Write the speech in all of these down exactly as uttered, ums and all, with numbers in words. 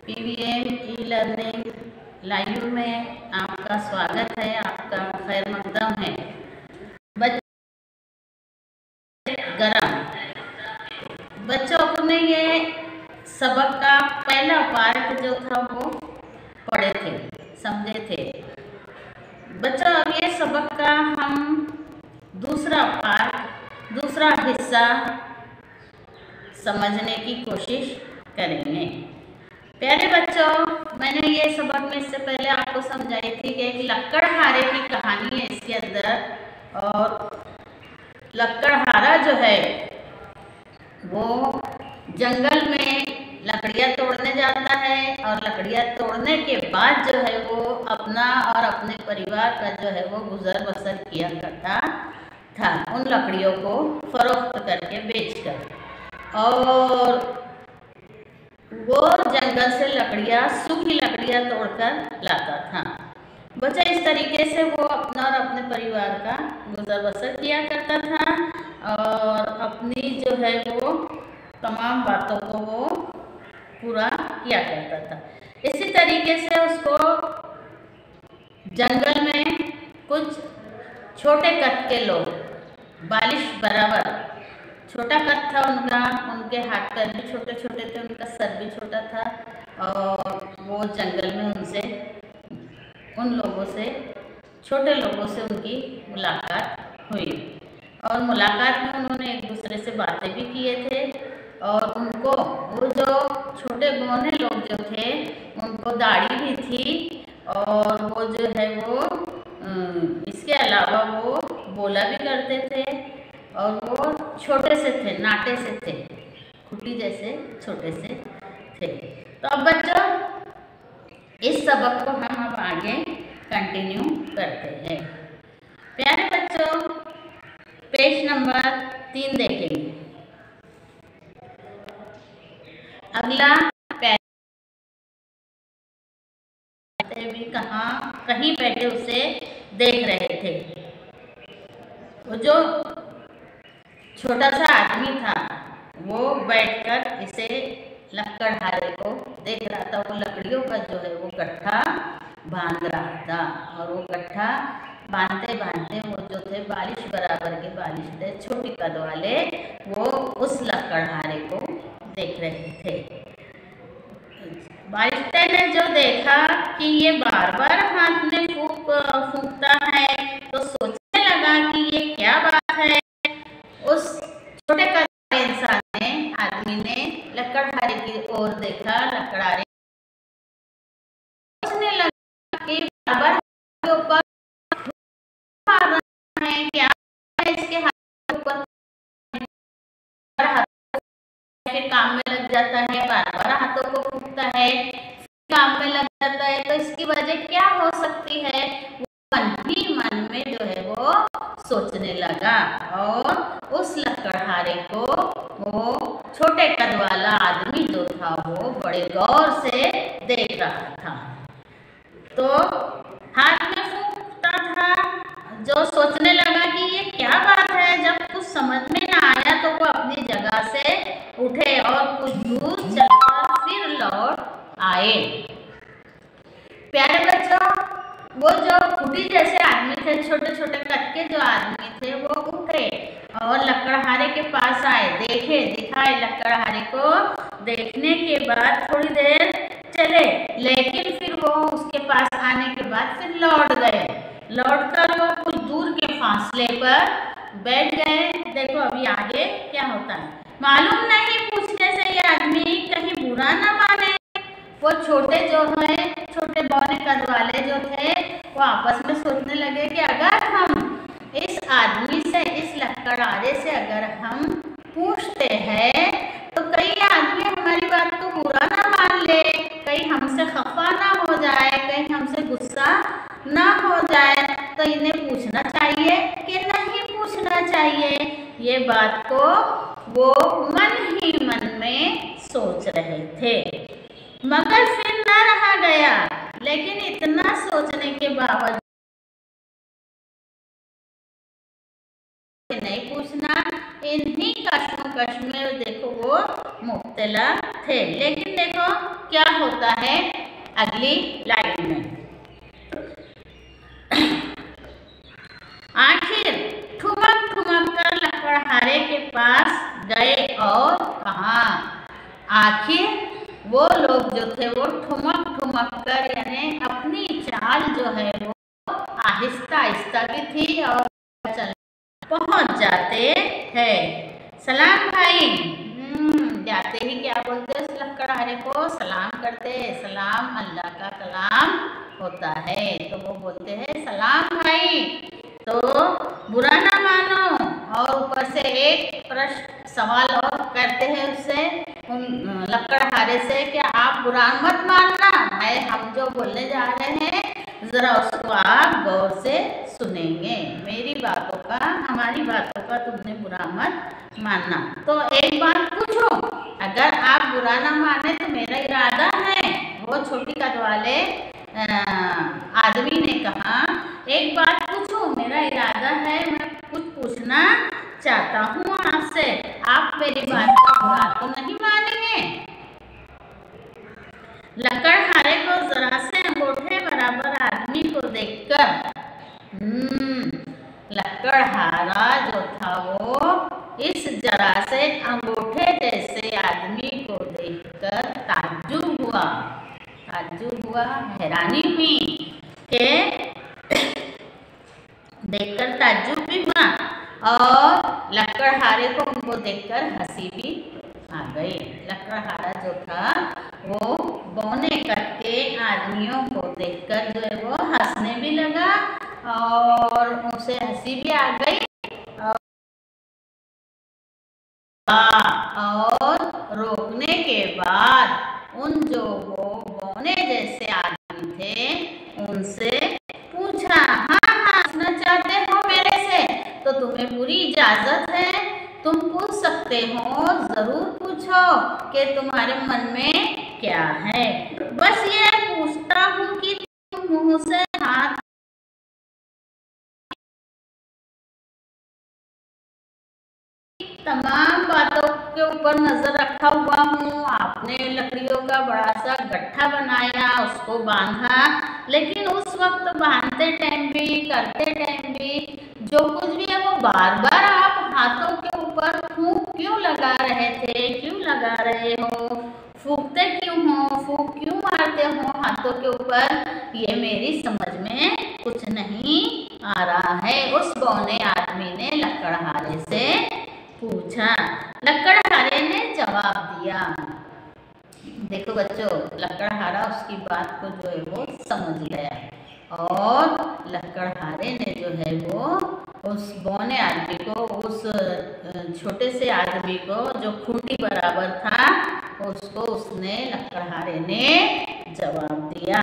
PVM e learning live में आपका स्वागत है, आपका खैर मकदम है। बच्चे गरम बच्चों को ने ये सबक का पहला पार्ट जो था वो पढ़े थे, समझे थे। बच्चों अब ये सबक का हम दूसरा पार्ट, दूसरा हिस्सा समझने की कोशिश करेंगे। प्यारे बच्चों, मैंने ये सबक में इससे पहले आपको समझाई थी कि एक लक्कड़हारे की कहानी है इसके अंदर, और लक्कड़हारा जो है वो जंगल में लकड़ियाँ तोड़ने जाता है, और लकड़ियाँ तोड़ने के बाद जो है वो अपना और अपने परिवार का जो है वो गुजर बसर किया करता था, उन लकड़ियों को फरोख्त करके बेचकर। और वो जंगल से लकड़ियाँ, सूखी लकड़ियाँ तोड़कर लाता था। बच्चा इस तरीके से वो अपना और अपने परिवार का गुजर बसर किया करता था, और अपनी जो है वो तमाम बातों को वो पूरा किया करता था। इसी तरीके से उसको जंगल में कुछ छोटे कद के लोग, बालिश बराबर छोटा कद था उनका, उनके हाथ पैर भी छोटे छोटे थे, उनका सर भी छोटा था, और वो जंगल में उनसे उन लोगों से छोटे लोगों से उनकी मुलाकात हुई, और मुलाकात में उन्होंने एक दूसरे से बातें भी किए थे। और उनको वो जो छोटे बौने लोग जो थे उनको दाढ़ी भी थी, और वो जो है वो इसके अलावा वो बोला भी करते थे, और वो छोटे से थे, नाटे से थे, खुटी जैसे छोटे से थे। तो अब बच्चों इस सबक को हम अब आगे कंटिन्यू करते हैं। प्यारे बच्चों, पेज नंबर तीन देखेंगे। अगला भी कहाँ कहीं बैठे उसे देख रहे थे। वो जो छोटा सा आदमी था वो बैठकर इसे लक्कड़हारे को देख रहा था। वो लकड़ियों का जो है वो गट्ठा बांध रहा था, और वो गट्ठा बांधते बांधते वो जो थे बालिश बराबर के बालिश थे, छोटी कद वाले, वो उस लक्कड़हारे को देख रहे थे। बालिश्ते ने जो देखा कि ये बार बार हाथ में फूंक फूंकता है, तो सोचने लगा कि ये क्या बात है। उस छोटे कद वाले इंसान ने, आदमी ने लक्कड़हारे की ओर देखा। लक्कड़हारे सोचने लगा कि बार बार के ऊपर मार रहा है, क्या है इसके हाथ के ऊपर। फिर काम में लग जाता है, बार बार हाथों को फूंकता है, काम में लग जाता है, तो इसकी वजह क्या हो सकती है। वो मन ही मन में जो है वो सोचने लगा, और उस लक्कड़हारे को वो छोटे कद वाला आदमी जो था वो बड़े गौर से देख रहा था। तो हाथ में फूंकता था, जो सोचने लगा कि ये क्या बात है। जब कुछ समझ में ना आया तो वो अपनी जगह से उठे और कुछ दूर चलकर फिर लौट आए। प्यारे बच्चों, वो जो खुटी जैसे आदमी थे, छोटे छोटे कद के जो आदमी थे, वो उठे और लक्कड़हारे के पास आए, देखे दिखाए लक्कड़हारे को। देखने के बाद थोड़ी देर चले, लेकिन फिर वो उसके पास आने के बाद फिर लौट गए। लौट कर वो कुछ दूर के फासले पर बैठ गए। देखो अभी आगे क्या होता है मालूम नहीं। पूछने से ये आदमी कहीं बुरा ना माने। वो छोटे जो है, छोटे बौने कद वाले जो थे, वो आपस में सोचने लगे कि अगर हम इस आदमी से, इस लक्कड़हारे से अगर हम पूछते हैं तो कई आदमी हमारी बात को बुरा ना मान ले, कहीं हमसे खफा ना हो जाए, कहीं हमसे गुस्सा ना हो जाए। तो इन्हें पूछना चाहिए कि नहीं पूछना चाहिए। ये बात को वो मन ही मन में सोच रहे थे, मगर फिर ना रहा गया। लेकिन इतना सोचने के बावजूद नहीं पूछना, इन्हीं कश्मों कश्म में देखो वो मुब्तला थे। लेकिन देखो क्या होता होता है अगली लाइन में। आखिर ठुमक ठुमक कर लकड़हारे के पास गए और कहा। आखिर वो लोग जो थे वो ठुमक ठुमक कर यानी अपनी चाल जो है वो आहिस्ता आहिस्ता भी थी और चल पहुंच जाते हैं। सलाम भाई, जाते ही क्या बोलते हैं, लकड़हारे को सलाम करते हैं। सलाम अल्लाह का कलाम होता है, तो वो बोलते हैं सलाम भाई, तो बुरा ना मानो। और ऊपर से एक प्रश्न सवाल और करते हैं उससे, उन लकड़हारे से, कि आप बुरा मत मानना, मैं हम जो बोलने जा रहे हैं जरा उसको आप गौर से सुनेंगे, मेरी बातों का हमारी बातों का तुमने बुरा मत मानना। तो एक बात पूछो, अगर आप बुरा ना माने तो मेरा इरादा है, वो छोटी कद वाले आदमी ने कहा, एक बात पूछो, मेरा इरादा है, मैं कुछ पूछना चाहता हूँ आपसे, आप मेरी बात का बुरा तो नहीं मानेंगे। लकड़हारे को जरा से अंगूठे बराबर आदमी को देखकर, हम्म लकड़हारा जो था वो इस जरा से अंगूठे जैसे आदमी को देखकर ताज्जुब हुआ ताज्जुब हुआ हैरानी हुई के देखकर ताज्जुब भी हुआ, और लकड़हारे को उनको देखकर हंसी भी आ गई। लकड़हारा जो था वो बौने करके आदमियों को देखकर जो है वो हंसने भी लगा और उसे हंसी भी आ गई, और रोकने के बाद उन जो वो बौने जैसे आदमी थे उनसे पूछा, हाँ हाँ सुनना चाहते हो मेरे से, तो तुम्हें पूरी इजाजत है, तुम पूछ सकते हो, जरूर पूछो कि तुम्हारे मन में क्या है। बस ये पूछता हूँ कि तुम मुंह से हाथ तमाम बातों के ऊपर नजर रखा हुआ हूँ। आपने लकड़ियों का बड़ा सा गट्ठा बनाया, उसको बांधा, लेकिन उस वक्त बांधते टाइम भी करते टाइम भी जो कुछ भी है वो बार बार आप हाथों के ऊपर फूंक क्यों लगा रहे थे, क्यों लगा रहे हो, फूंकते क्यों हो, फूंक क्यों मारते हो हाथों के ऊपर, ये मेरी समझ में कुछ नहीं आ रहा है। उस बौने आदमी ने लकड़हारे से पूछा। लकड़हारे ने जवाब दिया। देखो बच्चों, लकड़हारा उसकी बात को जो है वो समझ गया, और लकड़हारे ने जो है वो उस बौने आदमी को, उस छोटे से आदमी को जो खूंटी बराबर था, उसको उसने लकड़हारे ने जवाब दिया।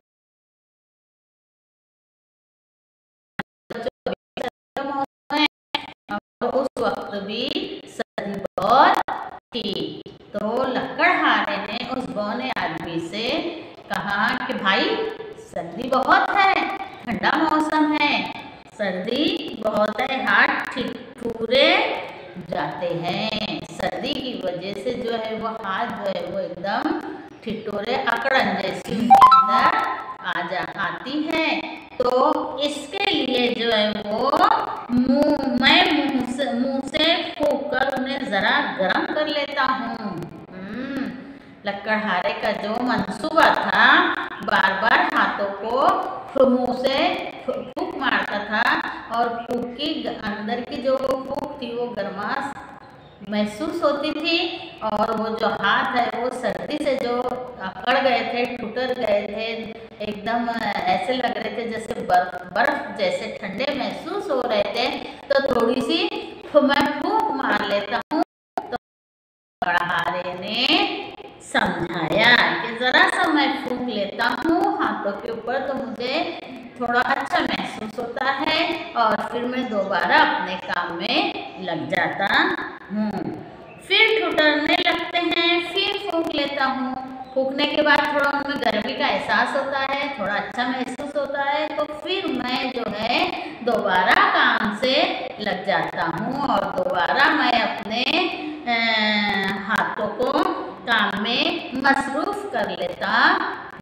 उस वक्त भी सर्दी बहुत थी, तो लकड़हारे ने उस बौने आदमी से कहा कि भाई सर्दी बहुत है, ठंडा मौसम है, सर्दी बहुत है, हाथ ठिठुरे जाते हैं, सर्दी की वजह से जो है वो हाथ जो है वो एकदम ठिठुरे अकड़न जैसी उनके अंदर आ जा आती है। तो इसके लिए जो है वो मुंह मैं मुंह से मुंह से फूंक कर उन्हें जरा गर्म कर लेता हूँ। लकड़हारे का जो मंसूबा था, बार बार हाथों को मुंह से फूंक मारता था, और फूंक की अंदर की जो फूंक थी वो गर्माश महसूस होती थी, और वो जो हाथ है वो सर्दी से जो अकड़ गए थे, टूट गए थे, एकदम ऐसे लग रहे थे जैसे बर्फ बर्फ जैसे ठंडे महसूस हो रहे थे। तो थोड़ी सी मैं फूंक मार लेता हूँ। तो लकड़हारे ने समझाया कि जरा सा मैं फूंक लेता हूँ हाथों के ऊपर, तो मुझे थोड़ा अच्छा महसूस होता है, और फिर मैं दोबारा अपने काम में लग जाता हूँ। फिर ठुठुरने लगते हैं, फिर फूंक लेता हूँ, फूंकने के बाद थोड़ा उनमें गर्मी का एहसास होता है, थोड़ा अच्छा महसूस होता है, तो फिर मैं जो है दोबारा काम से लग जाता हूँ, और दोबारा मैं अपने आ, हाथों को काम में मसरूफ कर लेता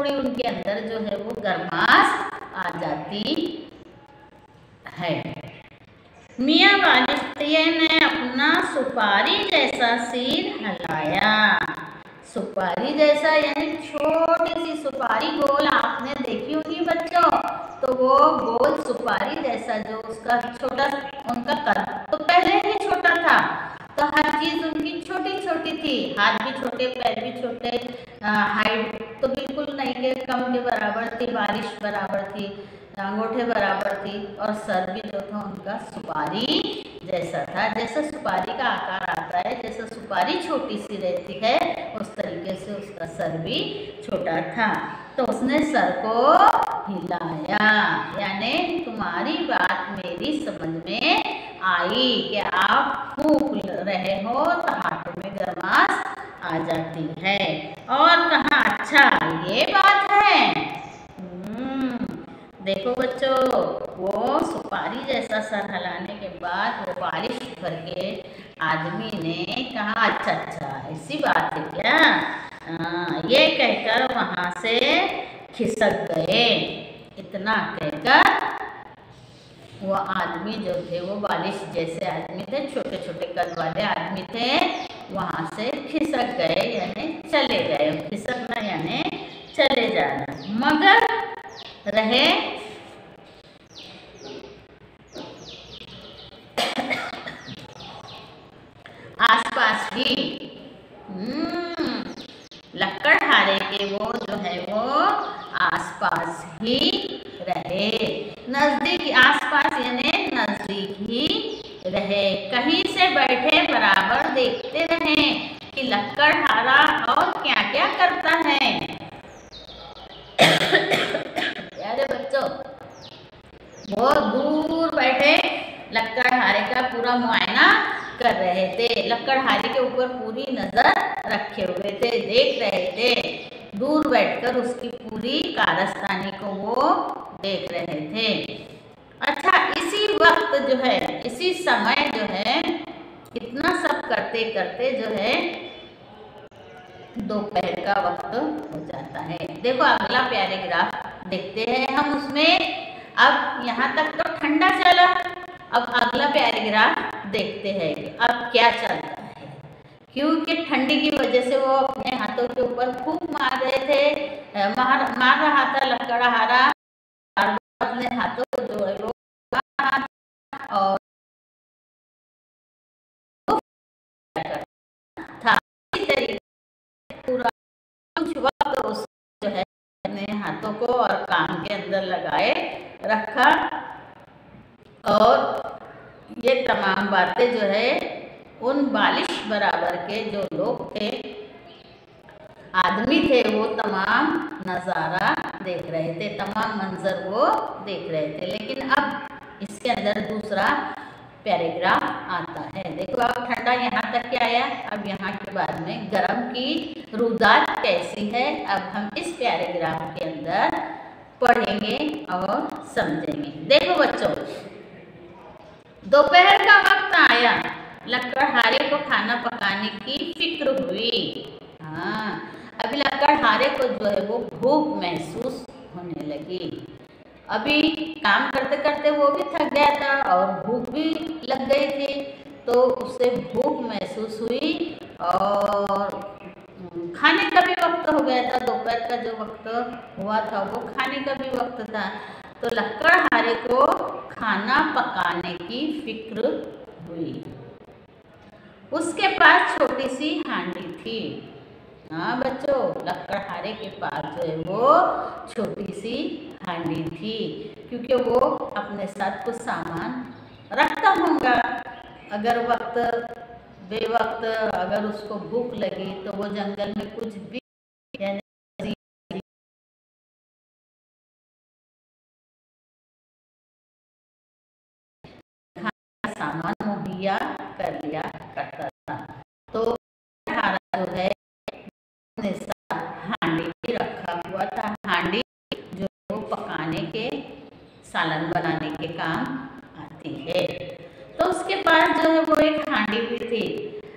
थोड़ी उनके अंदर जो है वो गर्माश आ जाती है। मियाँ बालिश ने अपना सुपारी जैसा सिर हिलाया। सुपारी जैसा यानी छोटी सी सुपारी गोल आपने देखी होगी बच्चों, तो वो गोल सुपारी जैसा जो उसका छोटा उनका कद तो पहले ही छोटा था, तो हर चीज उनकी छोटी छोटी थी, हाथ भी छोटे, पैर भी छोटे, हाइट तो बिल्कुल नहीं के कम के बराबर थी, बारिश बराबर थी, अंगूठे बराबर थी, और सर भी जो था उनका सुपारी जैसा था। जैसा सुपारी का आकार आता है, जैसा सुपारी छोटी सी रहती है, उस तरीके से उसका सर भी छोटा था। तो उसने सर को हिलाया, यानी तुम्हारी बात मेरी समझ में आई कि आप फूंक रहे हो तो हाथों में गर्माश आ जाती है। और कहा अच्छा ये बात है। देखो बच्चों, वो सुपारी जैसा सर हिलाने के बाद वो बारिश भर के आदमी ने कहा अच्छा अच्छा ऐसी बात है क्या, आ, ये कहकर वहां से खिसक गए। इतना कहकर वो आदमी जो थे, वो बालिश जैसे आदमी थे, छोटे छोटे कद वाले आदमी थे, वहां से खिसक गए, यानी चले गए। खिसकना यानी चले जाना। मगर रहे आसपास ही, लकड़हारे के वो जो है वो आसपास ही रहे, नजदीक, आसपास यानी नजदीक ही रहे। कहीं से बैठे बराबर देखते रहे कि लकड़हारा और क्या क्या करता है। प्यारे बच्चों, वो दूर बैठे लकड़हारे का पूरा मुआयना कर रहे थे, लकड़हारे के ऊपर पूरी नजर रखे हुए थे, देख रहे थे, दूर बैठकर उसकी पूरी कारस्तानी को वो देख रहे थे। अच्छा, इसी वक्त जो है, इसी समय जो है, इतना सब करते करते जो है दोपहर का वक्त हो जाता है। देखो अगला पैराग्राफ देखते हैं हम उसमें। अब यहाँ तक तो ठंडा चला, अब अगला पैराग्राफ देखते हैं कि अब क्या चलता है। क्योंकि ठंडी की वजह से वो अपने हाथों के ऊपर फूंक मार रहे थे, मार मार रहा था लकड़हारा अपने हाथों को जो है वो, और था इसी तरीके पूरा कुछ वक्त उस जो है अपने हाथों को और काम के अंदर लगाए रखा। और ये तमाम बातें जो है उन बालिश बराबर के जो लोग थे, आदमी थे, वो तमाम नज़ारा देख रहे थे, तमाम मंजर वो देख रहे थे। लेकिन अब इसके अंदर दूसरा पैराग्राफ आता है। देखो अब ठंडा यहाँ तक क्या आया, अब यहाँ के बाद में गर्म की रुदात कैसी है, अब हम इस पैराग्राफ के अंदर पढ़ेंगे और समझेंगे। देखो बच्चों, दोपहर का वक्त आया, लकड़हारे को खाना पकाने की फिक्र हुई। हाँ, अभी लकड़हारे को जो है वो भूख महसूस होने लगी। अभी काम करते करते वो भी थक गया था और भूख भी लग गई थी, तो उसे भूख महसूस हुई और खाने का भी वक्त हो गया था। दोपहर का जो वक्त हुआ था वो खाने का भी वक्त था, तो लकड़हारे को खाना पकाने की फिक्र हुई। उसके पास छोटी सी हांडी थी। हाँ बच्चों, लकड़हारे के पास जो है वो छोटी सी हांडी थी, क्योंकि वो अपने साथ कुछ सामान रखता होगा। अगर वक्त बेवक्त अगर उसको भूख लगी तो वो जंगल में कुछ भी यानी खाना सामान मुहैया कर लिया करता था। तो लकड़हारा जो है अपने साथ हांडी भी रखा हुआ था। हांडी जो वो पकाने के, सालन बनाने के काम आती है। तो उसके पास जो है वो एक हांडी भी थी।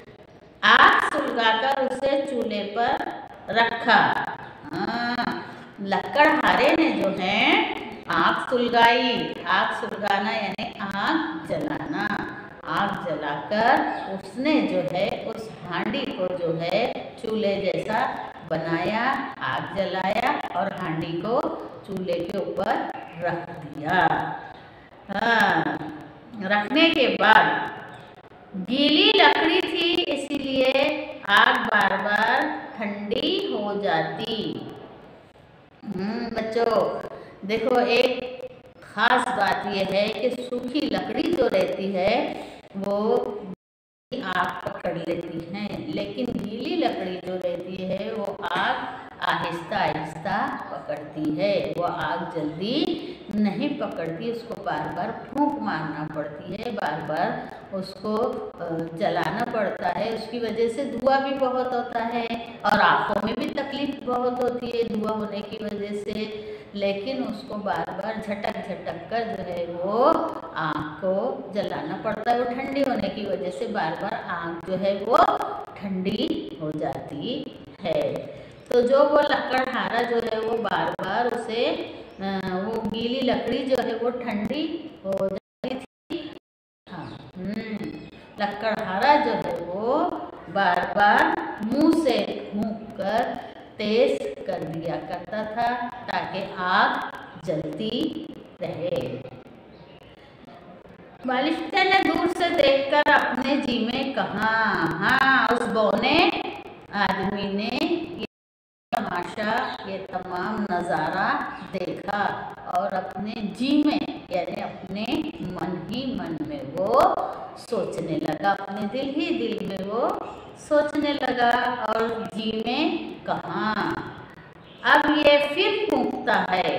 आग सुलगाकर उसे चूल्हे पर रखा। हाँ, लकड़हारे ने जो है आग सुलगाई। आग सुलगाना यानी आग जलाना। आग जलाकर उसने जो है उस हांडी को जो है चूल्हे जैसा बनाया, आग जलाया और हांडी को चूल्हे के ऊपर रख दिया। हाँ, रखने के बाद गीली लकड़ी थी इसीलिए आग बार बार ठंडी हो जाती। हम्म बच्चों देखो, एक खास बात यह है कि सूखी लकड़ी जो रहती है वो आग पकड़ लेती है, लेकिन गीली लकड़ी जो रहती है वो आग आहिस्ता आहिस्ता पकड़ती है। वो आग जल्दी नहीं पकड़ती, उसको बार बार फूंक मारना पड़ती है, बार बार उसको जलाना पड़ता है। उसकी वजह से धुआं भी बहुत होता है और आँखों में भी तकलीफ बहुत होती है धुआं होने की वजह से, लेकिन उसको बार बार झटक झटक कर जो है वो आँख को जलाना पड़ता है। वो ठंडी होने की वजह से बार बार आँख जो है वो ठंडी हो जाती है। तो जो वो लकड़हारा जो है वो बार बार उसे वो गीली लकड़ी जो है वो ठंडी हो जाती थी। हाँ, लकड़हारा जो है वो बार बार मुंह से फूंक कर तेज कर दिया करता था ताकि आग जलती रहे। बालिश्ता ने दूर से देखकर अपने जी में कहा। हाँ, उस बौने आदमी ने ये तमाशा, ये तमाम नज़ारा देखा और अपने जी में यानी अपने मन ही मन में वो सोचने लगा, अपने दिल ही दिल में वो सोचने लगा और जी में कहा, अब ये फिर फूंकता है।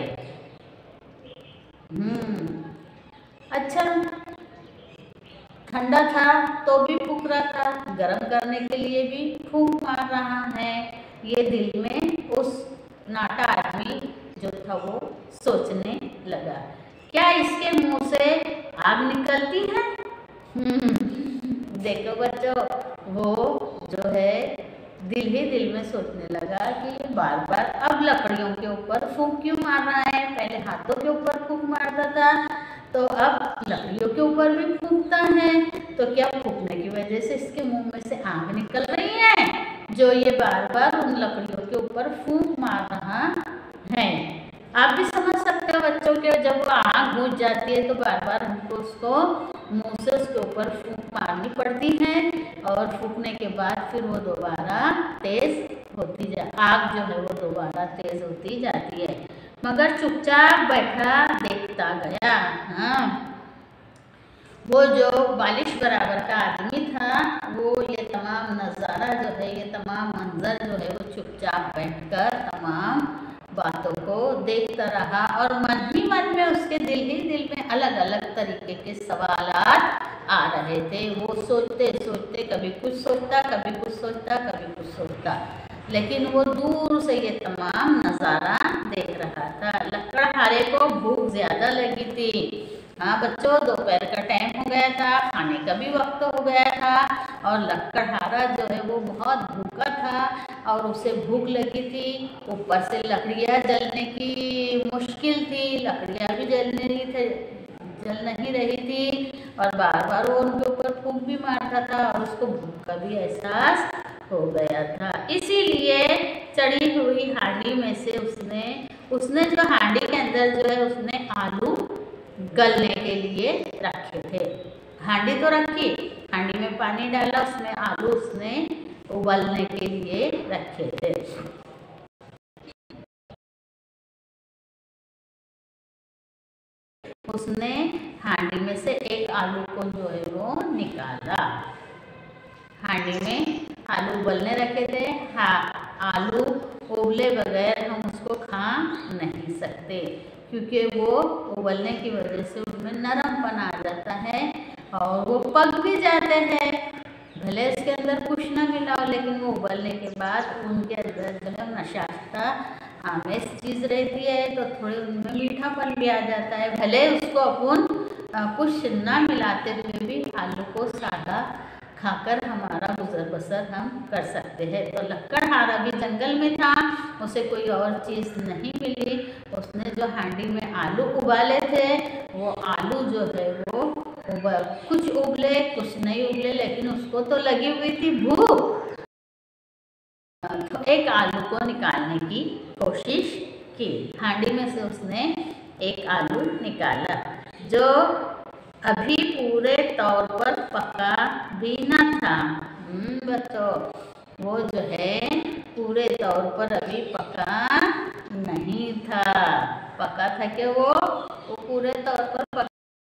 हम्म अच्छा, ठंडा था तो भी फूंक रहा था, गर्म करने के लिए भी फूंक मार रहा है। ये दिल में उस नाटा आदमी जो था वो सोचने लगा, क्या इसके मुंह से आग निकलती है? देखो बच्चों, वो जो है दिल ही दिल में सोचने लगा कि बार बार अब लकड़ियों के ऊपर फूंक क्यों मार रहा है। पहले हाथों के ऊपर फूंक मारता था तो अब लकड़ियों के ऊपर भी फूंकता है, तो क्या फूंकने की वजह से इसके मुंह में से आग निकल रही है जो ये बार बार उन लकड़ियों के ऊपर फूंक मार रहा है। आप भी समझ सकते हो बच्चों के, जब वो आग बुझ जाती है तो बार बार हमको उसको मुंह से उसके ऊपर फूंक मारनी पड़ती है और फूंकने के बाद फिर वो दोबारा तेज होती जा आग जो है वो दोबारा तेज होती जाती है। मगर चुपचाप बैठा देखता गया। हाँ, वो जो बालिश बराबर का आदमी था वो ये तमाम नज़ारा जो है, ये तमाम मंजर जो है वो चुपचाप बैठकर तमाम बातों को देखता रहा और मन ही मन में उसके दिल ही दिल में अलग अलग तरीके के सवालात आ रहे थे। वो सोचते सोचते कभी कुछ सोचता, कभी कुछ सोचता, कभी कुछ सोचता, लेकिन वो दूर से ये तमाम नज़ारा देख रहा था। लकड़हारे को भूख ज़्यादा लगी थी। हाँ बच्चों, दोपहर का टाइम हो गया था, खाने का भी वक्त हो गया था और लकड़हारा जो है वो बहुत भूखा था और उसे भूख लगी थी। ऊपर से लकड़ियाँ जलने की मुश्किल थी, लकड़ियाँ भी जल नहीं थे जल नहीं रही थी और बार बार वो उनके ऊपर फूंक भी मारता था और उसको भूख का भी एहसास हो गया था। इसीलिए चढ़ी हुई हांडी में से उसने उसने जो हांडी के अंदर जो है उसने आलू गलने के लिए रखे थे। हांडी तो रखी, हांडी में पानी डाला, उसमें आलू उसने उबलने के लिए रखे थे। उसने हांडी में से एक आलू को जो है वो निकाला। हांडी में आलू उबलने रखे थे। हाँ, आलू उबले बगैर हम उसको खा नहीं सकते क्योंकि वो उबलने की वजह से उसमें नरमपन आ जाता है और वो पक भी जाते हैं। भले इसके अंदर कुछ ना मिला हो लेकिन वो उबलने के बाद उनके अंदर जो है नशास्ता आमेज चीज़ रहती है तो थोड़े उनमें मीठापन भी आ जाता है। भले उसको अपन कुछ ना मिलाते हुए भी आलू को सादा खाकर हमारा गुजर बसर हम कर सकते हैं। तो लकड़हारा भी जंगल में था, उसे कोई और चीज़ नहीं मिली। उसने जो हांडी में आलू उबाले थे वो आलू जो है वो उबल, कुछ उबले कुछ नहीं उबले, लेकिन उसको तो लगी हुई थी भूख। तो एक आलू को निकालने की कोशिश की, हांडी में से उसने एक आलू निकाला जो अभी पूरे तौर पर पका भी न था। बच्चों, वो जो है पूरे तौर पर अभी पका नहीं था। पका था कि वो वो पूरे तौर पर पका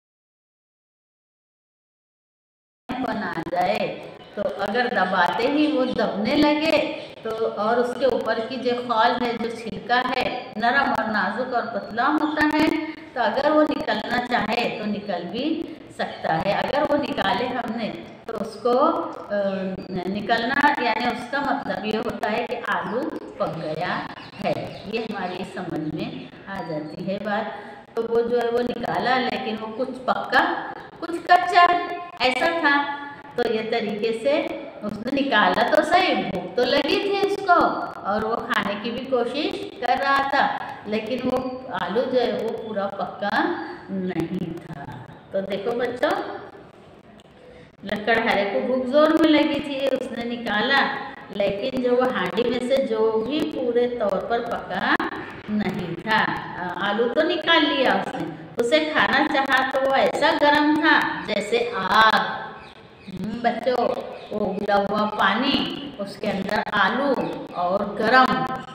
बना जाए, तो अगर दबाते ही वो दबने लगे तो, और उसके ऊपर की जो खौल है, जो छिलका है, नरम और नाजुक और पतला होता है, तो अगर वो निकलना चाहे तो निकल भी सकता है। अगर वो निकाले हमने तो उसको निकलना, यानी उसका मतलब ये होता है कि आलू पक गया है। ये हमारी समझ में आ जाती है बात। तो वो जो है वो निकाला, लेकिन वो कुछ पक्का कुछ कच्चा ऐसा था। तो ये तरीके से उसने निकाला तो सही, भूख तो लगी थी उसको और वो खाने की भी कोशिश कर रहा था, लेकिन वो आलू जो है वो पूरा पक्का नहीं था। तो देखो बच्चों, लकड़हारे को भूख जोर में लगी थी, उसने निकाला, लेकिन जो वो हांडी में से जो भी पूरे तौर पर पका नहीं था। आलू तो निकाल लिया उसने, उसे खाना चाहा तो वो ऐसा गर्म था जैसे आग। बच्चों, वो उबला हुआ पानी, उसके अंदर आलू और गरम।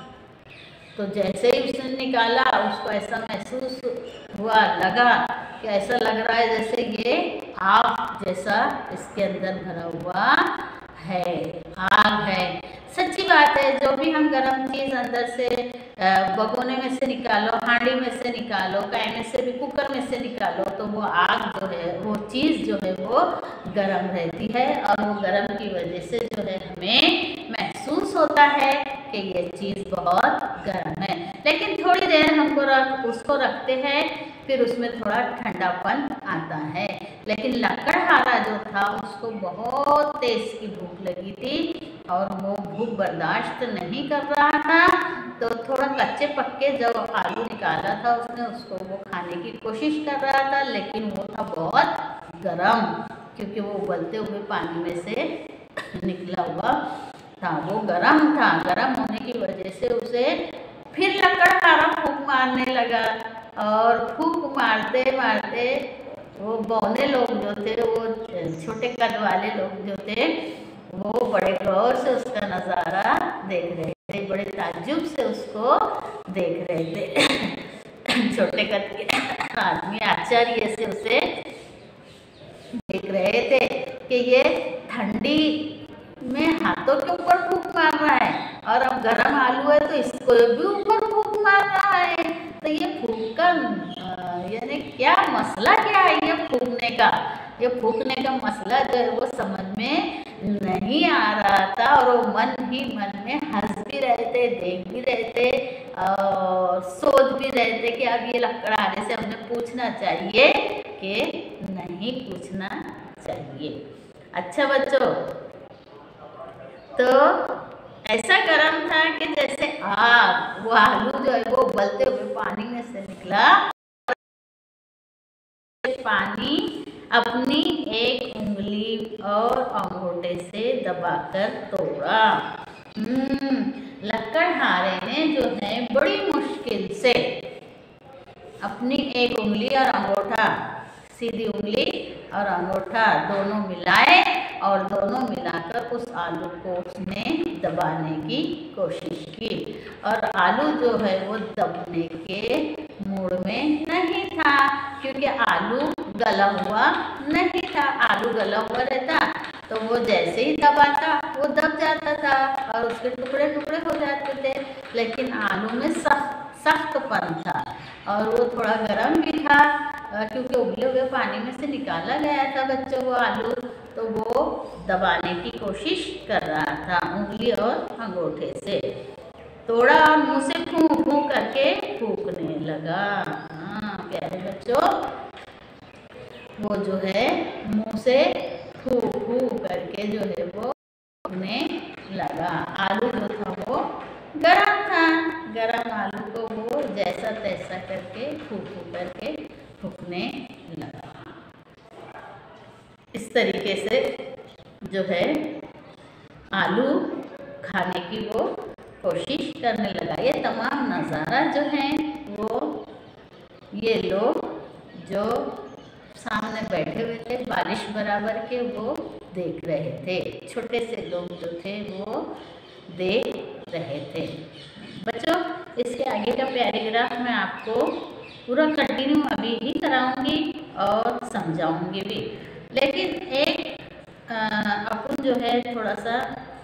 तो जैसे ही उसने निकाला उसको ऐसा महसूस हुआ, लगा कि ऐसा लग रहा है जैसे ये आग जैसा इसके अंदर भरा हुआ है, आग है। सच्ची बात है, जो भी हम गर्म चीज़ अंदर से भगोने में से निकालो, हांडी में से निकालो, काय में से भी, कुकर में से निकालो, तो वो आग जो है, वो चीज़ जो है वो गर्म रहती है, और वो गर्म की वजह से जो है हमें महसूस होता है कि ये चीज़ बहुत गर्म है। लेकिन थोड़ी देर हमको रख उसको रखते हैं, फिर उसमें थोड़ा ठंडापन आता है। लेकिन लकड़हारा जो था उसको बहुत तेज की भूख लगी थी और वो भूख बर्दाश्त नहीं कर रहा था। तो थोड़ा कच्चे पक्के जो आलू निकाला था उसने, उसको वो खाने की कोशिश कर रहा था, लेकिन वो था बहुत गरम, क्योंकि वो उबलते हुए पानी में से निकला हुआ था, वो गरम था। गरम होने की वजह से उसे फिर लकड़हारा फूंक मारने लगा, और फूंक मारते मारते वो बौने लोग जो थे, वो छोटे कद वाले लोग जो थे, वो बड़े गौर से उसका नज़ारा देख रहे थे, बड़े ताज्जुब से उसको देख रहे थे। छोटे कद के आदमी आश्चर्य से उसे देख रहे थे कि ये ठंडी में हाथों के ऊपर फूंक मार रहा है, और अब गरम आलू है तो इसको भी ऊपर फूंक मार रहा है। तो ये फूंक का यानी क्या मसला क्या है, ये फूंकने का ये फूंकने का मसला जो है वो समझ में नहीं आ रहा था। और वो मन ही मन में हंस भी रहे थे, देख भी रहे थे और सोच भी रहे थे कि अब ये लकड़हारे से हमें पूछना चाहिए कि नहीं पूछना चाहिए। अच्छा बच्चों, तो ऐसा गरम था कि जैसे आग, वो आलू जो है वो उबलते हुए पानी में से निकला, पानी अपनी एक उंगली और अंगूठे से दबाकर तोड़ा। हम्म लकड़हारे ने जो है बड़ी मुश्किल से अपनी एक उंगली और अंगूठा, सीधी उंगली और अंगूठा दोनों मिलाए, और दोनों मिलाकर उस आलू को उसने दबाने की कोशिश की। और आलू जो है वो दबने के मूड में नहीं था, क्योंकि आलू गला हुआ नहीं था। आलू गला हुआ रहता तो वो जैसे ही दबाता वो दब जाता था और उसके टुकड़े टुकड़े हो जाते थे। लेकिन आलू में सख्त सख्तपन था, और वो थोड़ा गर्म भी था, क्योंकि उबले हुए पानी में से निकाला गया था बच्चों वो आलू। तो वो दबाने की कोशिश कर रहा था उंगली और अंगूठे से, तोड़ा और मुंह से फूंक फूंक करके फूंकने लगा। हाँ प्यारे बच्चों, वो जो है मुंह से फूंक फूंक करके करके जो है वो फूकने लगा। आलू जो था वो गरम था, गरम आलू को वो जैसा तैसा करके फूक फूक करके फूकने लगा। इस तरीके से जो है आलू खाने की वो कोशिश करने लगा। ये तमाम नज़ारा जो है वो ये लोग जो सामने बैठे हुए थे बारिश बराबर के वो देख रहे थे। छोटे से लोग जो थे वो देख रहे थे। बच्चों, इसके आगे का पैराग्राफ मैं आपको पूरा कंटिन्यू अभी ही कराऊंगी और समझाऊंगी भी, लेकिन एक अपन जो है थोड़ा सा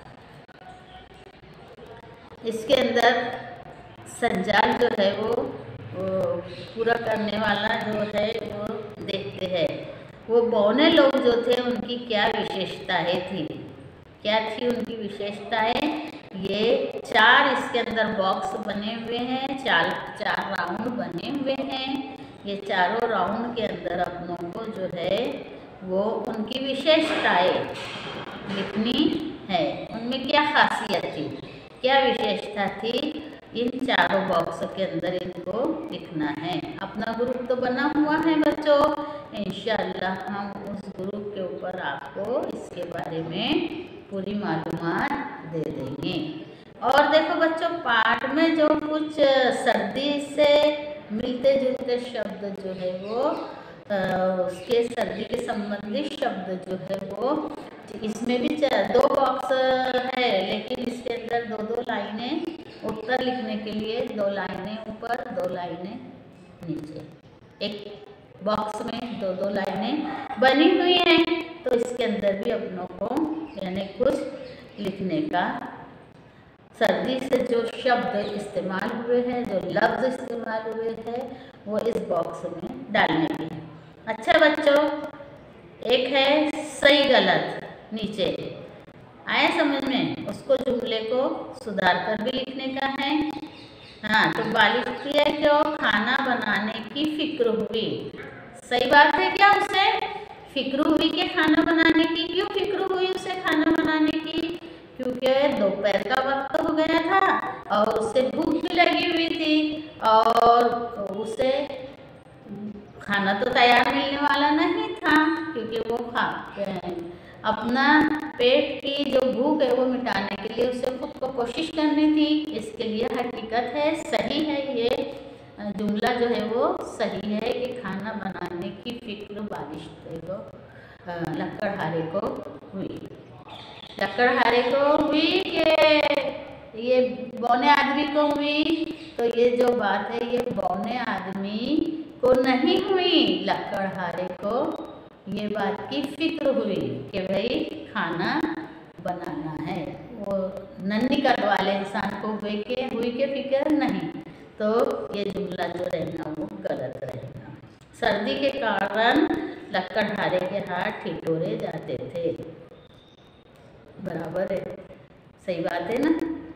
इसके अंदर संजाल जो है वो, वो पूरा करने वाला जो है वो देखते हैं। वो बौने लोग जो थे उनकी क्या विशेषताएं थी, क्या थी उनकी विशेषताएं। ये चार इसके अंदर बॉक्स बने हुए हैं, चार चार राउंड बने हुए हैं। ये चारों राउंड के अंदर अपनों को जो है वो उनकी विशेषताएं लिखनी है। उनमें क्या खासियत थी, क्या विशेषता थी, इन चारों बॉक्स के अंदर इनको लिखना है। अपना ग्रुप तो बना हुआ है बच्चों, इंशाअल्लाह हम उस ग्रुप के ऊपर आपको इसके बारे में पूरी मालूमात दे देंगे। और देखो बच्चों, पाठ में जो कुछ सर्दी से मिलते जुलते शब्द जो है वो आ, उसके सर्दी के संबंधित शब्द जो है वो इसमें भी दो बॉक्स है, लेकिन इसके अंदर दो दो लाइनें उत्तर लिखने के लिए, दो लाइनें ऊपर दो लाइनें नीचे, एक बॉक्स में दो दो लाइनें बनी हुई हैं। तो इसके अंदर भी अपनों को यानी कुछ लिखने का, सर्दी से जो शब्द इस्तेमाल हुए हैं, जो लफ्ज़ इस्तेमाल हुए हैं वो इस बॉक्स में डालने के हैं। अच्छा बच्चों, एक है सही गलत नीचे आया समझ में, उसको जुमले को सुधार कर भी लिखने का है। हाँ, तो बालिश की है क्यों खाना बनाने की फिक्र हुई, सही बात है क्या, उसे फिक्र हुई कि खाना बनाने की। क्यों फिक्र हुई उसे खाना बनाने की, क्योंकि दोपहर का वक्त हो गया था और उसे भूख भी लगी हुई थी और उसे खाना तो तैयार मिलने वाला नहीं था, क्योंकि वो खा अपना पेट की जो भूख है वो मिटाने के लिए उसे खुद को कोशिश करनी थी। इसके लिए हकीकत है, सही है, ये जुमला जो है वो सही है कि खाना बनाने की फिक्र बारिश को लकड़हारे को हुई। लकड़हारे को हुई कि ये बौने आदमी को हुई, तो ये जो बात है ये बौने आदमी को नहीं हुई, लकड़हारे को ये बात की फिक्र हुई कि भाई खाना बनाना है। वो नन्ही कद वाले इंसान को हुई के हुई के फिक्र नहीं, तो ये जुमला जो रहना वो गलत रहेगा। सर्दी के कारण लकड़हारे के हाथ ठिठुरे जाते थे, बराबर है, सही बात है ना।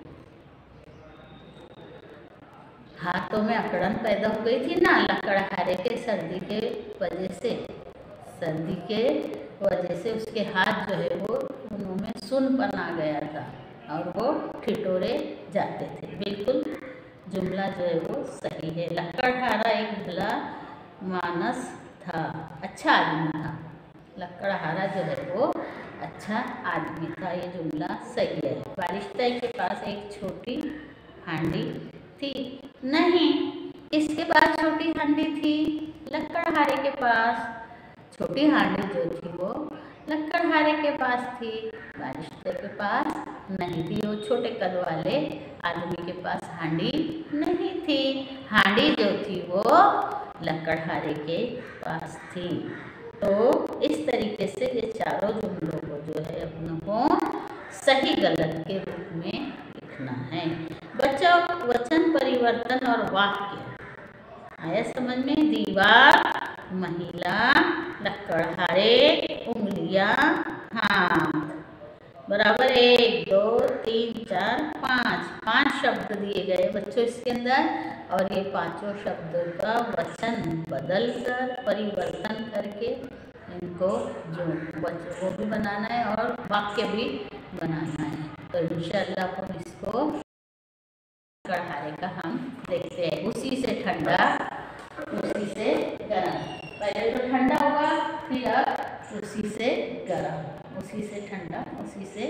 हाथों में अकड़न पैदा हो गई थी ना लकड़हारे के सर्दी के वजह से, सर्दी के वजह से उसके हाथ जो है वो उनमें सुनपन आ गया था और वो ठिठुरे जाते थे। बिल्कुल जुमला जो है वो सही है। लकड़हारा एक भला मानस था, अच्छा आदमी था। लकड़हारा जो है वो अच्छा आदमी था, ये जुमला सही है। बारिशताई के पास एक छोटी हांडी थी, नहीं, किसके पास छोटी हांडी थी, लकड़हारे के पास। छोटी हांडी जो थी वो लकड़हारे के पास थी, बारिशताई के पास नहीं थी। वो छोटे कद वाले आदमी के पास हांडी नहीं थी, हांडी जो थी वो लकड़हारे के पास थी। तो इस तरीके से ये चारों जुमलों को जो है अपनों को सही गलत के रूप में लिखना है। बच्चों, वचन परिवर्तन और वाक्य आया समझ में। दीवार, महिला, लकड़हारे, उंगलियां, हाथ, बराबर एक दो तीन चार पाँच पांच शब्द दिए गए बच्चों इसके अंदर, और ये पांचों शब्दों का वचन बदल कर परिवर्तन करके इनको जो बच्चे वो भी बनाना है और वाक्य भी बनाना है। तो इंशाअल्लाह हम इसको कढ़ारे का हम देखते हैं। उसी से ठंडा उसी से गरम, पहले तो ठंडा होगा फिर अब उसी से गरम, उसी से ठंडा उसी से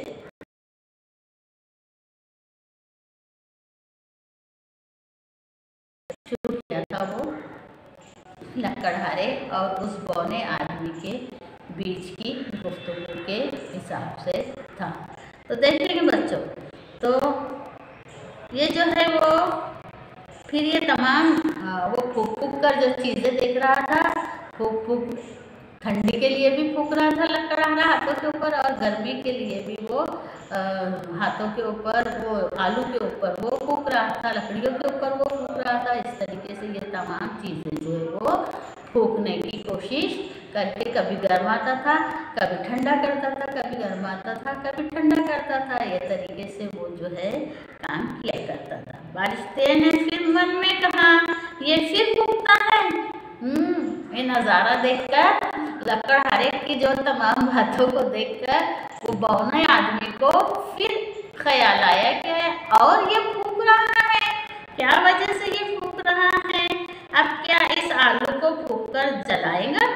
शुरू किया था वो लकड़हारे और उस बौने आदमी के बीच की गुफ्तगू के हिसाब से था। तो देखेंगे बच्चों, तो ये जो है वो फिर ये तमाम वो फूक फूक कर जो चीज़ें देख रहा था, फूक फूक ठंडी के लिए भी फूक रहा था लकड़हारा हाथों के ऊपर, और गर्मी के लिए भी वो आ, हाथों के ऊपर वो आलू के ऊपर वो फूक रहा था, लकड़ियों के ऊपर वो फूक रहा था। इस तरीके से ये तमाम चीज़ें जो है वो फूकने की कोशिश करके कभी गर्माता था, कभी ठंडा करता था, कभी गर्माता था, कभी ठंडा करता था। ये तरीके से वो जो है काम किया करता था। बारिश ने फिर मन में कहा ये फिर फूकता है। हम्म ये नज़ारा देखकर, लकड़हारे की जो तमाम बातों को देखकर वो बौने आदमी को फिर ख्याल आया कि और ये फूक रहा है, क्या वजह से ये फूक रहा है? अब क्या इस आलू को फूक कर जलाएगा?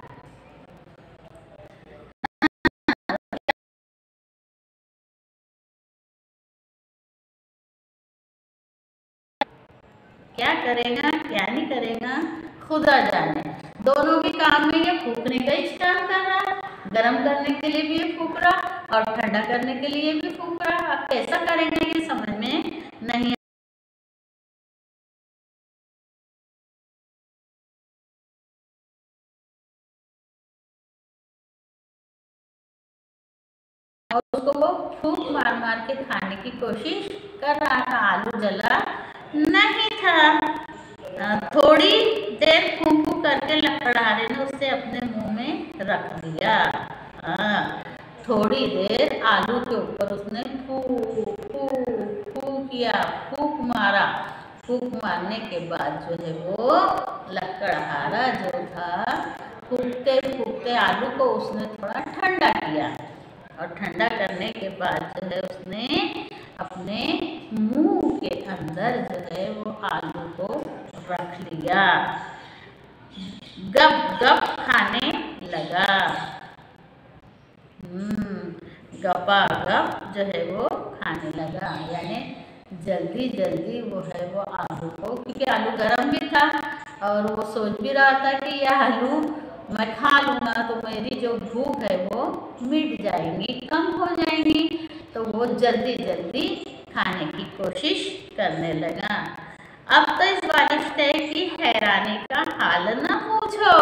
क्या करेगा क्या नहीं करेगा खुदा जाने। दोनों भी काम में ये फूकने का ही काम कर रहा है, गर्म करने के लिए भी ये फूक रहा और ठंडा करने के लिए भी फूक रहा। अब कैसा करेंगे ये समझ में नहीं। और उसको वो फूक मार मार के खाने की कोशिश कर रहा था। आलू जला नहीं था। थोड़ी देर फूक फूक करके लकड़हारे ने उसे अपने मुंह में रख दिया। हाँ, थोड़ी देर आलू के ऊपर उसने फूक फूक फूक किया, फूक मारा। फूक मारने के बाद जो है वो लकड़हारा जो था फूकते फूकते आलू को उसने थोड़ा ठंडा किया, और ठंडा करने के बाद जो है उसने अपने मुंह के अंदर जो है वो आलू को रख लिया, गप गप खाने लगा। हम्म गपा गप जो है वो खाने लगा, यानी जल्दी जल्दी वो है वो आलू को, क्योंकि आलू गर्म भी था और वो सोच भी रहा था कि यह आलू मैं खा लूँगा तो मेरी जो भूख है वो मिट जाएगी, कम हो जाएगी। तो वो जल्दी जल्दी खाने की कोशिश करने लगा। अब तो इस बारिश की हैरानी का हाल न पूछो।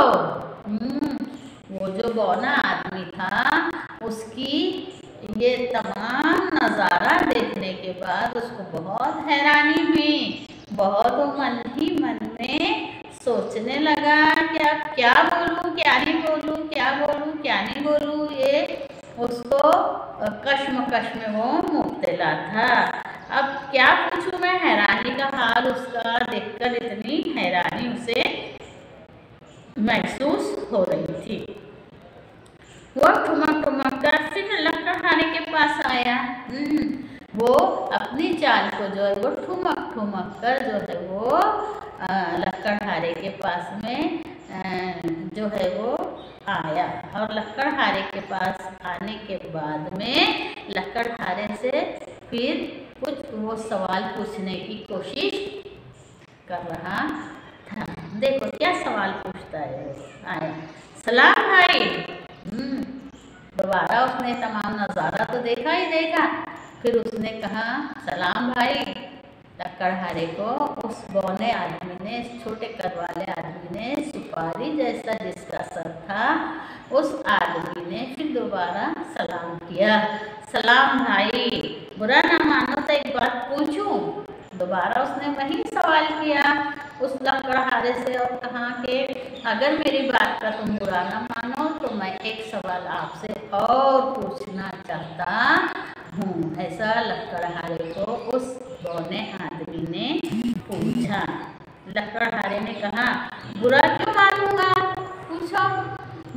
वो जो बौना आदमी था उसकी ये तमाम नज़ारा देखने के बाद उसको बहुत हैरानी हुई, बहुत वो मन ही मन में सोचने लगा कि अब क्या बोलूँ क्या नहीं बोलूँ, क्या बोलूँ क्या नहीं बोलूँ। ये उसको कश्मकश में वो मुब्तला था। अब क्या पूछूँ मैं, हैरानी का हाल उसका देखकर इतनी हैरानी उसे महसूस हो रही थी। वो ठुमक ठुमक कर फिर लकड़हारे के पास आया। वो अपनी चाल को जो है वो ठुमक ठुमक कर जो है वो लकड़हारे के पास में जो है वो आया, और लकड़हारे के पास आने के बाद में लकड़हारे से फिर कुछ वो सवाल पूछने की कोशिश कर रहा था। देखो क्या सवाल पूछता है वो। आया, सलाम भाई। हम्म दोबारा उसने तमाम नज़ारा तो देखा ही देखा, फिर उसने कहा सलाम भाई। लकड़हारे को उस बौने आदमी ने, छोटे कर वाले आदमी ने, सुपारी जैसा जिसका सर था उस आदमी ने फिर दोबारा सलाम किया। सलाम भाई, बुरा ना मानो तो एक बात पूछूं। दोबारा उसने वही सवाल किया उस लकड़हारे से और कहा कि अगर मेरी बात का तुम बुरा ना मानो तो मैं एक सवाल आपसे और पूछना चाहता हूँ। ऐसा लकड़हारे को उस बौने आदमी ने पूछा। लकड़हारे ने कहा बुरा क्यों मानूंगा, पूछो।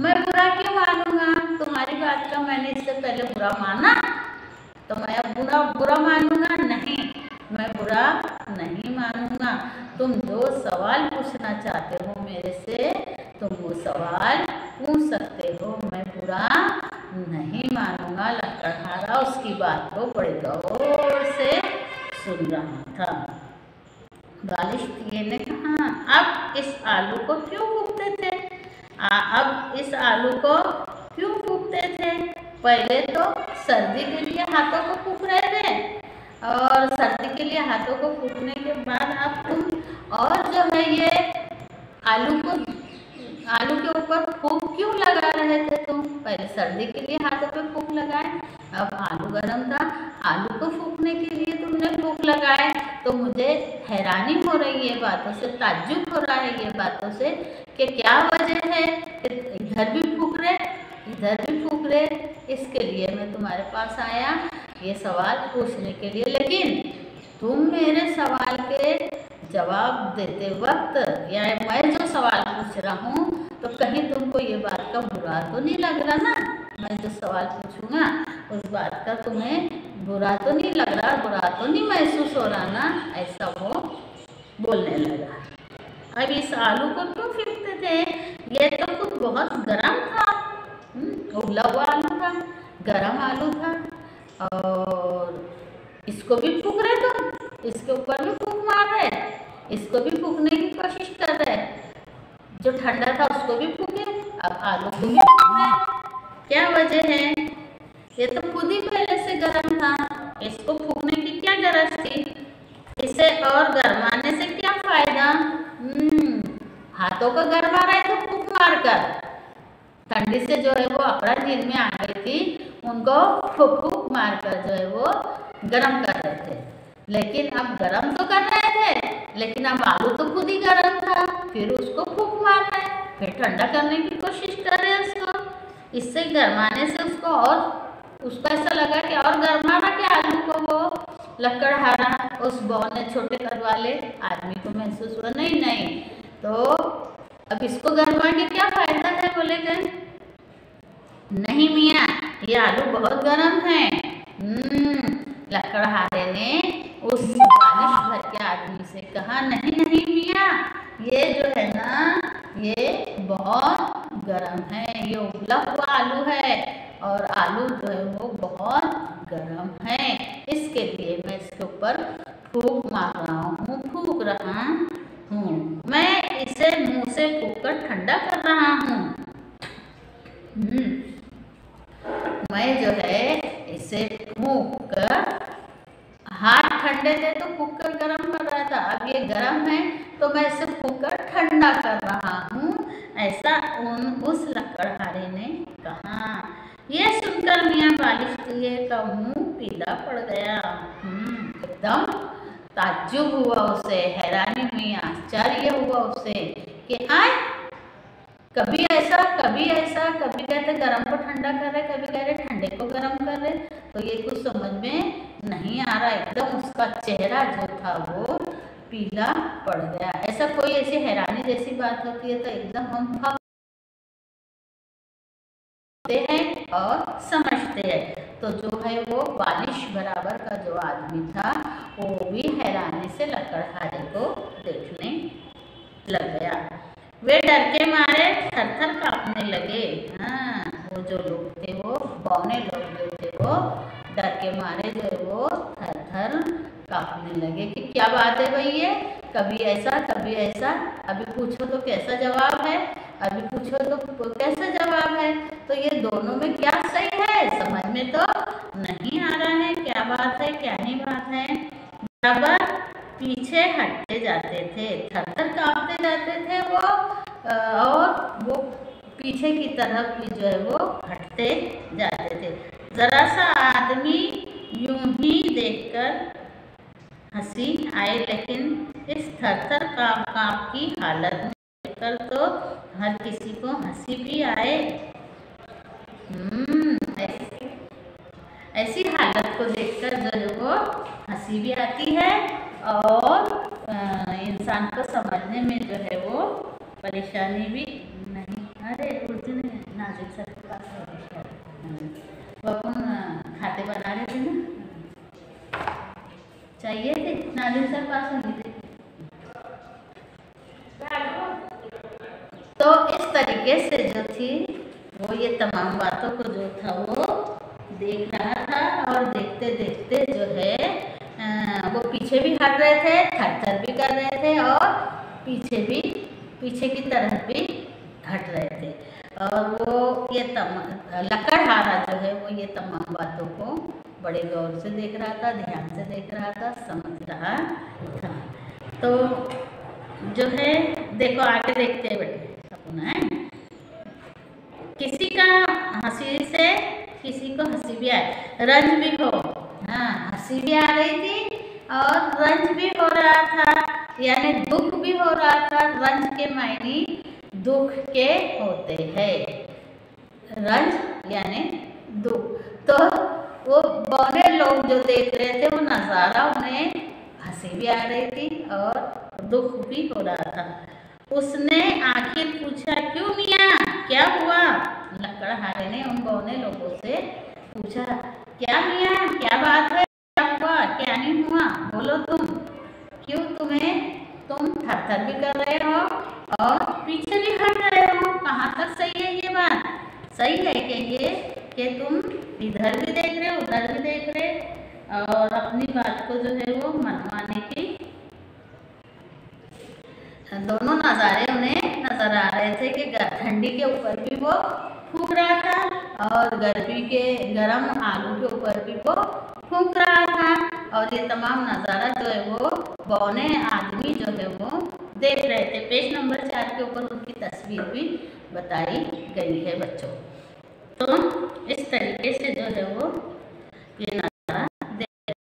मैं बुरा क्यों मानूंगा? तुम्हारी बात का मैंने इससे पहले बुरा माना तो मैं अब बुरा बुरा मानूंगा? नहीं, मैं बुरा नहीं मानूंगा। तुम जो सवाल पूछना चाहते हो मेरे से तुम वो सवाल पूछ सकते हो, मैं बुरा नहीं मानूंगा। लकड़हारा उसकी बात को बड़े गौर से सुन रहा था। बालिश दिए ने कहा, अब इस आलू को क्यों फूकते थे? आ, अब इस आलू को क्यों फूकते थे? पहले तो सर्दी के लिए हाथों को फूक रहे थे और सर्दी के लिए हाथों को फूकने के बाद अब तुम और जो है ये आलू को आलू के ऊपर फूक क्यों लगा रहे थे तुम? पहले सर्दी के लिए हाथों पे फूक लगाए, अब आलू गर्म था, आलू को फूकने के लिए तुमने फूक लगाए। तो मुझे हैरानी हो रही है बातों से, ताज्जुब हो रहा है ये बातों से कि क्या वजह है कि इधर भी फूक रहे इधर भी फूक रहे। इसके लिए मैं तुम्हारे पास आया ये सवाल पूछने के लिए, लेकिन तुम मेरे सवाल के जवाब देते वक्त या मैं जो सवाल पूछ रहा हूँ तो कहीं तुमको ये बात का बुरा तो नहीं लग रहा ना? मैं जो सवाल पूछूंगा उस बात का तुम्हें बुरा तो नहीं लग रहा, बुरा तो नहीं महसूस हो रहा ना? ऐसा वो बोलने लगा। अब इस आलू को क्यों फेंकते थे? ये तो कुछ बहुत गर्म था, उबला हुआ आलू था, गर्म आलू था और इसको भी फूक रहे तुम, इसके ऊपर भी फूक मार रहे, इसको भी फूकने की कोशिश कर रहे। जो ठंडा था उसको भी फूके, अब आलू को भी फूक रहे। क्या वजह है? ये तो खुद ही पहले से गर्म था, इसको फूकने की क्या गरज थी? इसे और गरमाने से क्या फायदा? हम्म हाथों को गरमा रहे तो फूक मार कर, ठंडी से जो है वो अपना जिनमें आ गई थी उनको फूक फूक मार कर जो है वो गरम कर रहे थे। लेकिन अब गरम तो कर रहे थे, लेकिन अब आलू तो खुद ही गरम था, फिर उसको फूक मार रहे, फिर ठंडा करने की कोशिश कर रहे हैं उसको। इससे गरमाने से उसको और उसको ऐसा लगा कि और गरमा रहा कि आलू को वो लकड़हारा उस बौने छोटे कद वाले आदमी को महसूस हुआ। नहीं नहीं तो अब इसको गरमा के क्या फायदा है? बोले गए नहीं मियाँ, ये आलू बहुत गर्म है। हम्म लकड़हारे ने उस बालिश भर के आदमी से कहा, नहीं नहीं मियाँ, ये जो है ना ये बहुत गर्म है, ये उबला हुआ आलू है और आलू जो है वो बहुत गर्म है, इसके लिए मैं इसके ऊपर फूक मार रहा हूँ फूक रहा हूँ मैं इसे मुंह से फूक कर ठंडा कर रहा हूँ। मैं जो है इसे फूक कर, हाथ ठंडे थे तो फूक कर गर्म कर रहा था, अब ये गर्म है तो मैं इसे फूक कर ठंडा कर रहा हूँ, ऐसा उन उस लकड़हारे ने कहा। यह सुनकर मियाँ बालिश दिए का मुंह पीला पड़ गया। एकदम ताज्जुब हुआ उसे, हैरानी हुई, आश्चर्य हुआ उसे कि आए कभी ऐसा कभी ऐसा, कभी कहते गरम को ठंडा कर रहे, कभी कह रहे ठंडे को गरम कर रहे, तो ये कुछ समझ में नहीं आ रहा। एकदम उसका चेहरा जो था वो पीला पड़ गया। ऐसा कोई ऐसी हैरानी जैसी बात होती है तो एकदम हम भागते हैं और समझते हैं। तो जो है वो बालिश बराबर का जो आदमी था वो भी हैरानी से लकड़हारे को देखने लग गया। वे डर के मारे थर थर कांपने लगे। हाँ वो जो लोग थे वो बौने लोग जो थे वो डर के मारे जो है वो थर थर कांपने लगे कि क्या बात है भाई, ये कभी ऐसा कभी ऐसा, अभी पूछो तो कैसा जवाब है, अभी पूछो तो कैसा जवाब है, तो ये दोनों में क्या सही है समझ में तो नहीं आ रहा है, क्या बात है क्या नहीं बात है। बराबर पीछे हटते जाते थे, थर थर कांपते जाते थे वो और वो पीछे की तरफ भी जो है वो हटते जाते थे। जरा सा आदमी यूं ही देखकर हंसी आई, लेकिन इस थर थर कांप कांप की हालत में देखकर तो हर किसी को हंसी भी आए। हम्म ऐसी ऐसी हालत को देखकर जो है वो हंसी भी आती है और इंसान को समझने में जो है वो परेशानी भी नहीं। अरे थे ना नाजिर सर के पास, वो अपन खाते बना रहे थे ना, चाहिए थे नाजिर सर पास होंगे थे। तो इस तरीके से जो थी वो ये तमाम बातों को जो था वो देख रहा था, और देखते देखते जो है आ, वो पीछे भी हट रहे थे, थर थर भी कर रहे थे, और पीछे भी पीछे की तरफ भी हट रहे थे। और वो ये तमाम लकड़हारा जो है वो ये तमाम बातों को बड़े गौर से देख रहा था, ध्यान से देख रहा था, समझ रहा था। तो जो है देखो आगे देखते हैं बेटे अपन है, किसी का हंसी से किसी को हंसी भी आए, रंज भी हो, हाँ हंसी भी आ रही थी और रंज भी हो रहा था, यानी दुख भी हो रहा था। रंज के मायने दुख के होते हैं, रंज यानी दुख। तो वो बौने लोग जो देख रहे थे वो नज़ारा उन्हें हंसी भी आ रही थी और दुख भी हो रहा था। उसने आखिर पूछा, क्यों मियाँ क्या हुआ? लकड़हारे ने उन बौने लोगों से पूछा, क्या मियाँ क्या बात है, क्या हुआ क्या नहीं हुआ, बोलो तुम, क्यों तुम्हें तुम थर थर भी कर रहे हो और पीछे भी हट रहे हो, कहाँ तक सही है ये बात? सही है कि ये कि तुम इधर भी देख रहे हो उधर भी देख रहे और अपनी बात को जो है वो मनवाने की दोनों नज़ारे उन्हें नजर आ रहे थे कि ठंडी के ऊपर भी वो फूंक रहा था और गर्मी के गर्म आलू के ऊपर भी वो फूंक रहा था। और ये तमाम नज़ारा जो है वो बौने आदमी जो है वो देख रहे थे। पेज नंबर चार के ऊपर उनकी तस्वीर भी बताई गई है बच्चों। तो इस तरीके से जो है वो ये नज़ारा देख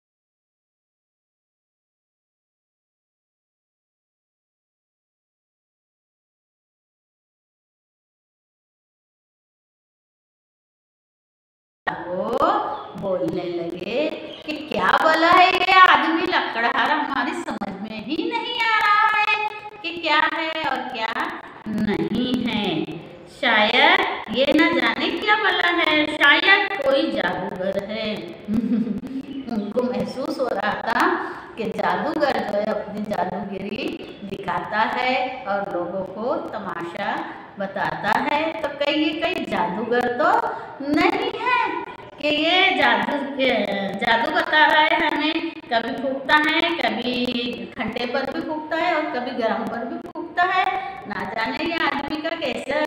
वो बोलने लगे कि क्या बोला है ये आदमी लकड़हारा, हमारी समझ में ही नहीं आ रहा है कि क्या है और क्या नहीं है। शायद ये न जाने क्या बोला है, शायद कोई जादूगर है। उनको महसूस हो रहा था कि जादूगर जो है अपनी जादूगिरी दिखाता है और लोगों को तमाशा बताता है। तो कहीं ये कहीं जादूगर तो नहीं है कि ये जादू जादू बता रहा है हमें, कभी फूंकता है, कभी ठंडे पर भी फूंकता है और कभी गर्म पर भी फूंकता है। ना जाने ये आदमी का कैसा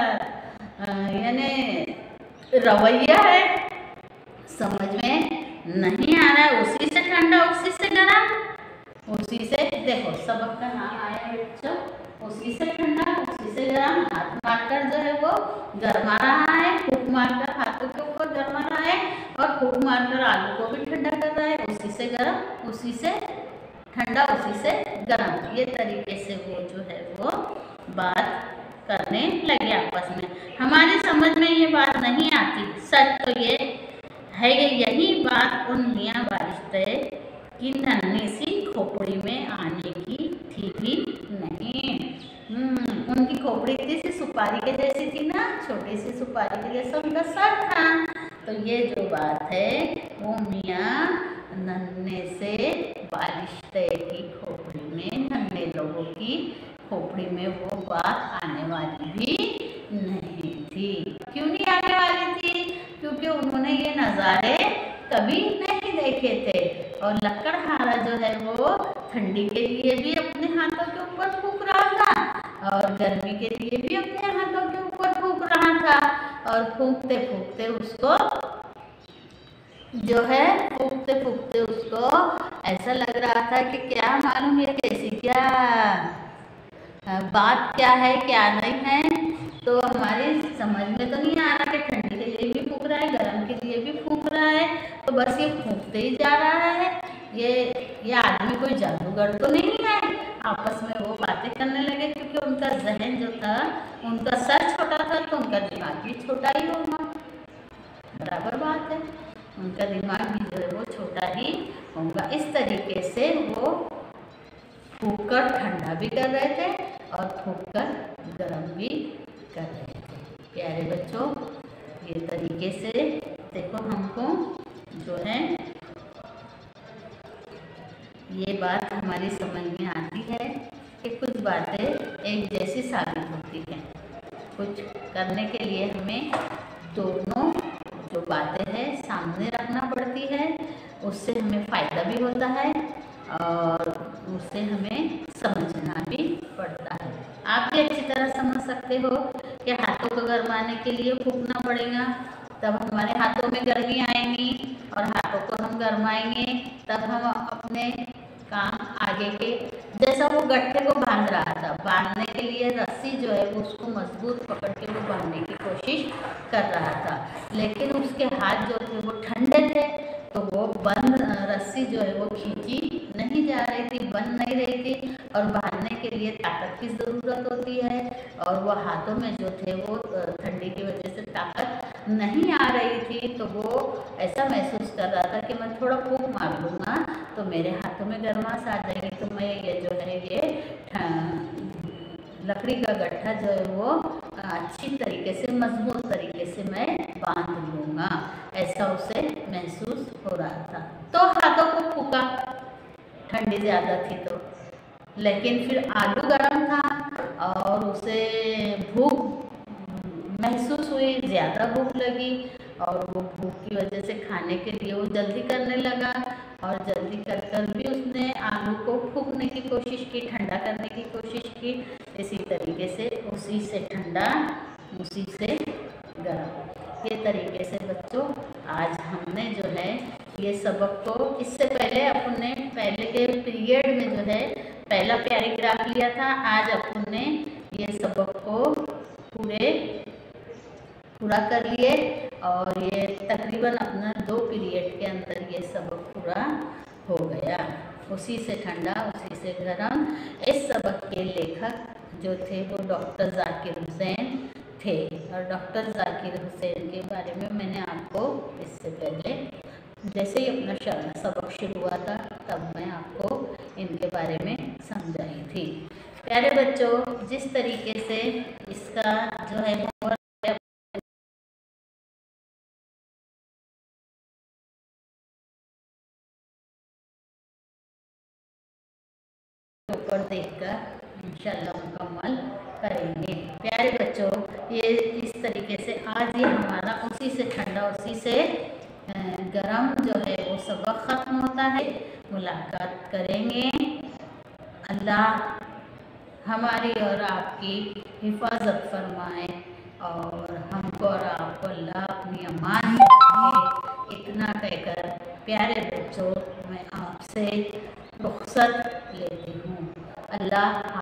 यानी रवैया है, समझ में नहीं आ रहा है। उसी से ठंडा उसी से गर्म, उसी से देखो सबक का नाम आया बच्चों, उसी से ठंडा उसी से गर्म। हाथ मारकर जो है वो गरमा रहा है, फूंक मारकर हाथों के ऊपर गरमा रहा है और फूंक मारकर आलू को भी ठंडा कर रहा है। उसी से गर्म उसी से ठंडा उसी से गर्म, ये तरीके से वो जो है वो बात करने लगे आपस में। हमारी समझ में ये बात नहीं आती, सच तो ये है यही बात उन मियाँ बारिश्ते की नन्ही सी खोपड़ी में आने की थी भी नहीं। उनकी खोपड़ी थी सी सुपारी के जैसी थी ना, छोटी सी सुपारी के जैसा उनका सर था। तो ये जो बात है वो मियाँ नन्हे से बारिश्ते की खोपड़ी में, नन्हे लोगों की खोपड़ी में वो बात आने वाली भी नहीं थी। क्यों नहीं आने वाली थी? क्योंकि उन्होंने ये नज़ारे कभी नहीं देखे थे। और लकड़हारा जो है वो ठंडी के लिए भी अपने हाथों के ऊपर फूंक रहा था और गर्मी के लिए भी अपने हाथों के ऊपर फूंक रहा था। और फूंकते फूंकते उसको जो है फूंकते फूंकते उसको ऐसा लग रहा था कि क्या मालूम ये कैसी क्या बात क्या है क्या नहीं है। तो हमारी समझ में तो नहीं आ रहा कि ठंडी के लिए भी फूंक रहा है, गर्म के लिए भी फूंक रहा है। तो बस ये फूंकते ही जा रहा है। ये ये आदमी कोई जादूगर तो नहीं है। आपस में वो बातें करने लगे क्योंकि उनका जहन जो था, उनका सर छोटा था तो उनका दिमाग भी छोटा ही होगा, बराबर बात है। उनका दिमाग भी जो है वो छोटा ही होगा। इस तरीके से वो फूंक कर ठंडा भी कर रहे थे और फूंक कर गर्म भी कर रहे थे। प्यारे बच्चों, ये तरीके से देखो हमको जो है ये बात हमारी समझ में आती है कि कुछ बातें एक जैसी साबित होती हैं। कुछ करने के लिए हमें दोनों जो बातें हैं सामने रखना पड़ती है, उससे हमें फ़ायदा भी होता है और उससे हमें समझना भी पड़ता है। आप भी अच्छी तरह समझ सकते हो कि हाथों को गरमाने के लिए फूंकना पड़ेगा, तब हमारे हाथों में गर्मी आएगी और हाथों को हम गरमाएंगे, तब हम अपने काम आगे के, जैसा वो गट्ठे को बांध रहा था, बांधने के लिए रस्सी जो है वो उसको मजबूत पकड़ के वो बांधने की कोशिश कर रहा था, लेकिन उसके हाथ जो थे वो ठंडे थे, तो वो बंद रस्सी जो है वो खींची नहीं जा रही थी, बंद नहीं रही थी। और बांधने के लिए ताकत की ज़रूरत होती है और वो हाथों में जो थे वो ठंडी की वजह से ताकत नहीं आ रही थी, तो वो ऐसा महसूस कर रहा था कि मैं थोड़ा फूंक मार लूँगा तो मेरे हाथों में गर्माश आ जाएगी, तो मैं ये जो है ये लकड़ी का गट्ठा जो है वो अच्छी तरीके से मजबूत तरीके से मैं बांध लूँगा, ऐसा उसे महसूस हो रहा था। तो हाथों को फूका, ठंडी ज़्यादा थी तो, लेकिन फिर आलू गर्म था और उसे भूख महसूस हुई, ज़्यादा भूख लगी और वो भूख की वजह से खाने के लिए वो जल्दी करने लगा और जल्दी कर कर भी उसने आलू को फूकने की कोशिश की, ठंडा करने की कोशिश की। इसी तरीके से उसी से ठंडा उसी से गर्म, ये तरीके से बच्चों आज हमने जो है ये सबक को, इससे पहले अपने पहले के पीरियड में जो है पहला पैराग्राफ लिया था, आज अपन ने ये सबक को पूरे पूरा कर लिए और ये तकरीबन अपना दो पीरियड के अंदर ये सबक पूरा हो गया। उसी से ठंडा उसी से गर्म, इस सबक के लेखक जो थे वो डॉक्टर जाकिर हुसैन थे और डॉक्टर जाकिर हुसैन के बारे में मैंने आपको इससे पहले जैसे ही अपना सबक शुरू हुआ था तब मैं आपको इनके बारे में समझाई थी। प्यारे बच्चों, जिस तरीके से इसका जो है ऊपर देखकर इंशाल्लाह मुकम्मल करेंगे। प्यारे बच्चों, ये इस तरीके से आज ये हमारा उसी से ठंडा उसी से गरम जो है वो सबक ख़त्म होता है। मुलाकात करेंगे। अल्लाह हमारी और आपकी हिफाजत फरमाए और हमको और आपको अल्लाह अपनी अमान में रखे। इतना कहकर प्यारे बच्चों मैं आपसे रुखसत लेती हूँ। अल्लाह